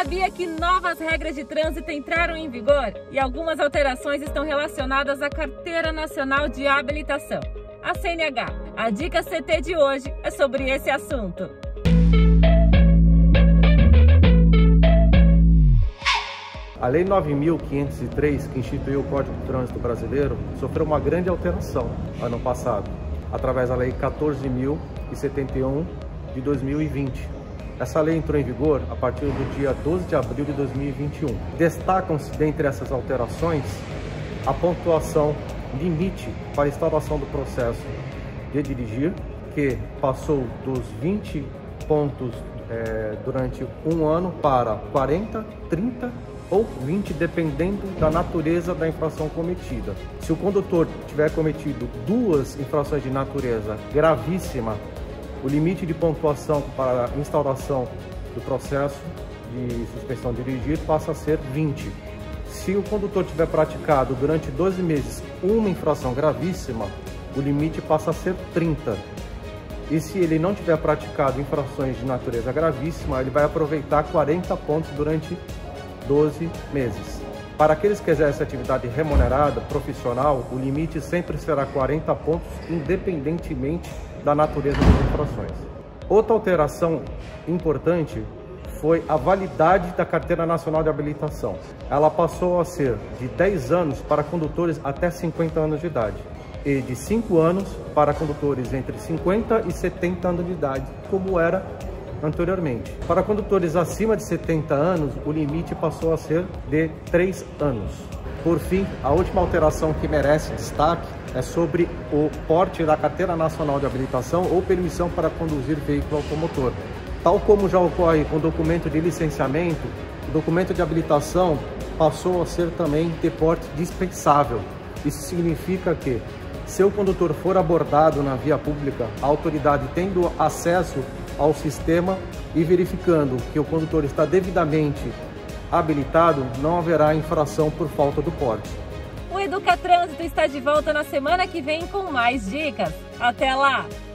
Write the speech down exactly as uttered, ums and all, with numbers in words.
sabia que novas regras de trânsito entraram em vigor e algumas alterações estão relacionadas à Carteira Nacional de Habilitação, a C N H? A Dica C T de hoje é sobre esse assunto. A Lei nove mil quinhentos e três, que instituiu o Código de Trânsito Brasileiro, sofreu uma grande alteração ano passado, através da Lei quatorze mil e setenta e um de dois mil e vinte. Essa lei entrou em vigor a partir do dia doze de abril de dois mil e vinte e um. Destacam-se dentre essas alterações a pontuação limite para instauração do processo de dirigir, que passou dos vinte pontos é, durante um ano para quarenta, trinta ou vinte, dependendo da natureza da infração cometida. Se o condutor tiver cometido duas infrações de natureza gravíssima, o limite de pontuação para a instauração do processo de suspensão de dirigir passa a ser vinte. Se o condutor tiver praticado durante doze meses uma infração gravíssima, o limite passa a ser trinta. E se ele não tiver praticado infrações de natureza gravíssima, ele vai aproveitar quarenta pontos durante doze meses. Para aqueles que exercem atividade remunerada, profissional, o limite sempre será quarenta pontos, independentemente da natureza das infrações. Outra alteração importante foi a validade da Carteira Nacional de Habilitação. Ela passou a ser de dez anos para condutores até cinquenta anos de idade e de cinco anos para condutores entre cinquenta e setenta anos de idade, como era anteriormente. Para condutores acima de setenta anos, o limite passou a ser de três anos. Por fim, a última alteração que merece destaque é sobre o porte da Carteira Nacional de Habilitação ou permissão para conduzir veículo automotor. Tal como já ocorre com o documento de licenciamento, o documento de habilitação passou a ser também de porte dispensável. Isso significa que, se o condutor for abordado na via pública, a autoridade tendo acesso ao sistema e verificando que o condutor está devidamente habilitado, não haverá infração por falta do porte. O Educa Trânsito está de volta na semana que vem com mais dicas. Até lá!